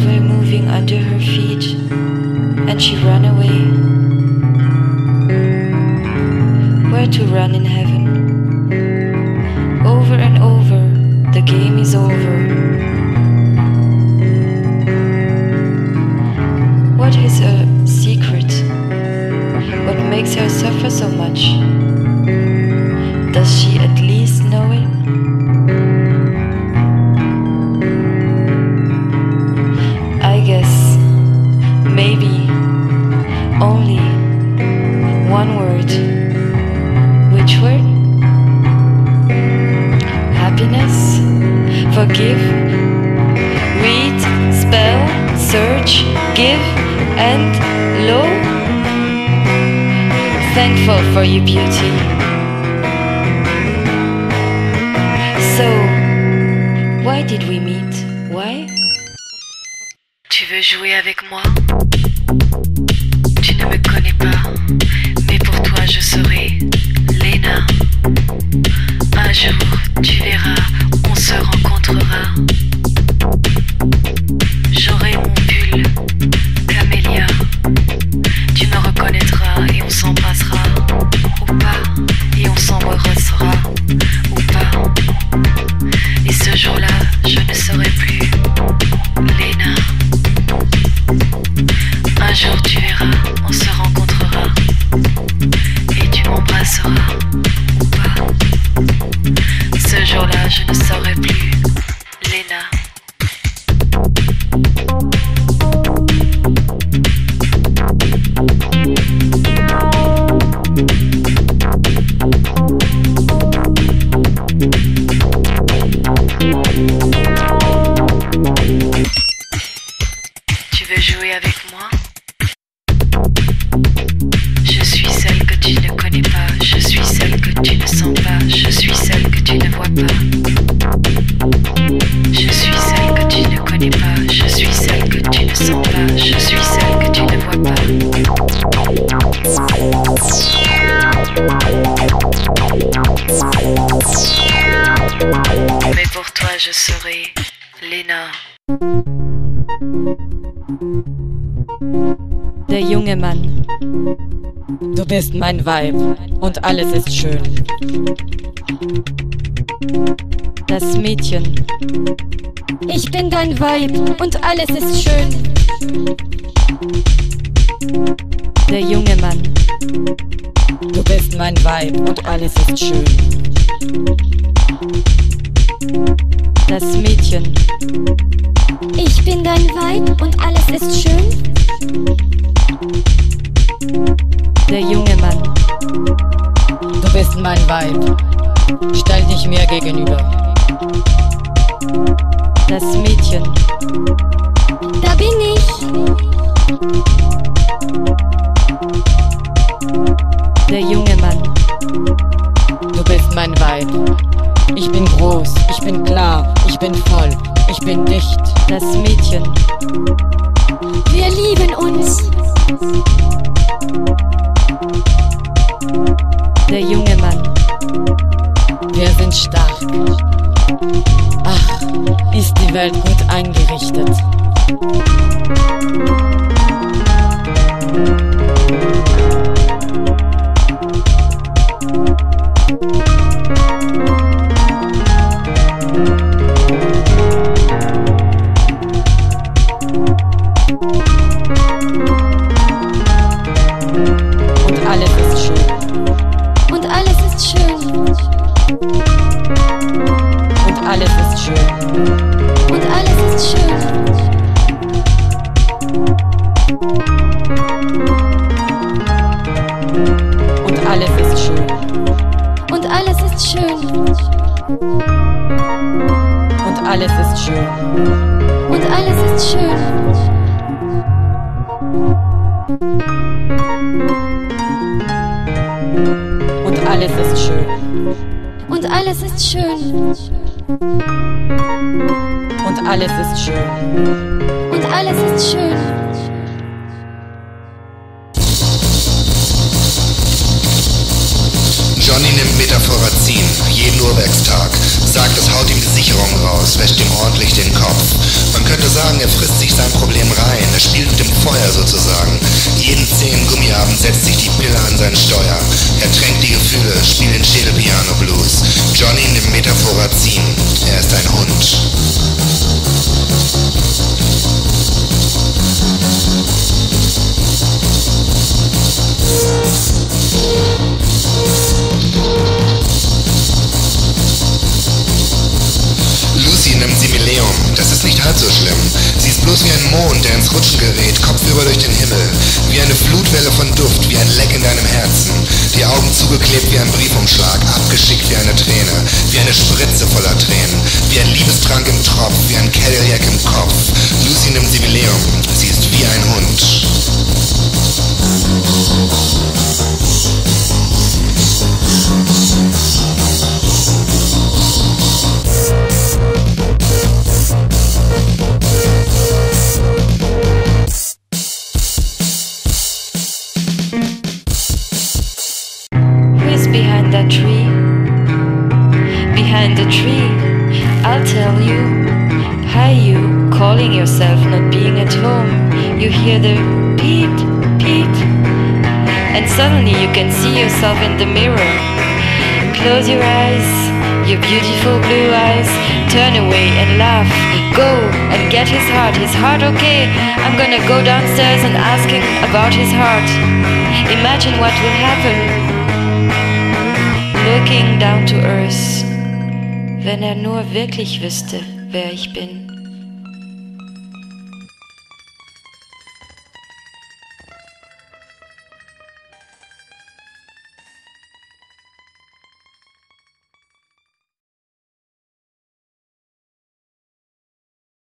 soil moving under her feet, and she ran away. Where to run in heaven? Over and over, the game is over. What is her secret? What makes her suffer so much? Does she at least know it? I guess maybe only one word. Which word? Happiness? Forgive? Read, spell, search, give, and lo? Thankful for your beauty. So, why did we meet? Why? Tu veux jouer avec moi? Tu ne me connais pas, mais pour toi je serai Léna. Un jour tu verras, on se rencontrera. J'aurai mon pull, camélia. Tu me reconnaîtras et on s'embrassera, ou pas, et on s'embrassera, ou pas. Et ce jour-là, je ne serai plus Léna. Un jour tu verras, on se rencontrera, et tu m'embrasseras, ou pas. Ce jour-là, je ne serai plus Léna. Tu veux jouer avec moi? Je suis celle que tu ne connais pas, je suis celle que tu ne sens pas, je suis celle que tu ne vois pas. Je suis celle que tu ne connais pas, je suis celle que tu ne sens pas, je suis celle que tu ne vois pas. Mais pour toi je serai Léna. Der junge Mann. Du bist mein Weib und alles ist schön. Das Mädchen. Ich bin dein Weib und alles ist schön. Der junge Mann. Du bist mein Weib und alles ist schön. Das Mädchen. Ich bin dein Weib und alles ist schön. Der junge Mann. Du bist mein Weib. Stell dich mir gegenüber. Das Mädchen. Da bin ich. Der junge Mann. Du bist mein Weib. Ich bin groß, ich bin klar, ich bin voll, ich bin dicht. Das Mädchen. Wir lieben uns. Der junge Mann. Wir sind stark. Ach, ist die Welt gut eingerichtet. Und alles ist schön. Und alles ist schön. Und alles ist schön. Und alles ist schön. Und alles ist schön. Und alles ist schön. Und alles ist schön. Und alles ist schön. Und alles ist schön. Und alles ist schön. Und alles ist schön. Und alles ist schön. Johnny nimmt Metaphorazin, jeden Uhrwerkstag, sagt, es haut ihm die Sicherung raus, wäscht ihm ordentlich den Kopf. Man könnte sagen, er frisst sich sein Problem Er spielt mit dem Feuer sozusagen. Jeden 10 Gummiabend setzt sich die Pille an sein Steuer. Er tränkt die Gefühle, spielt den Schädelpiano-Blues. Johnny nimmt Metaphorazin. Er ist ein Hund. Lucy nimmt Simileum, das ist nicht halb so schlimm. Sie ist bloß wie ein Mond, der ins Rutschen gerät, kopfüber durch den Himmel. Wie eine Flutwelle von Duft, wie ein Leck in deinem Herzen. Die Augen zugeklebt wie ein Briefumschlag, abgeschickt wie eine Träne. Wie eine Spritze voller Tränen. Wie ein Liebestrank im Tropf, wie ein Cadillac im Kopf. Lucy nimmt Simileum, sie ist wie ein Hund. Behind that tree, behind the tree, I'll tell you. Hi you, calling yourself not being at home. You hear the peep, peep, and suddenly you can see yourself in the mirror. Close your eyes, your beautiful blue eyes, turn away and laugh. Go and get his heart okay? I'm gonna go downstairs and ask him about his heart. Imagine what will happen. Looking down to earth, wenn nur wirklich wüsste, wer ich bin.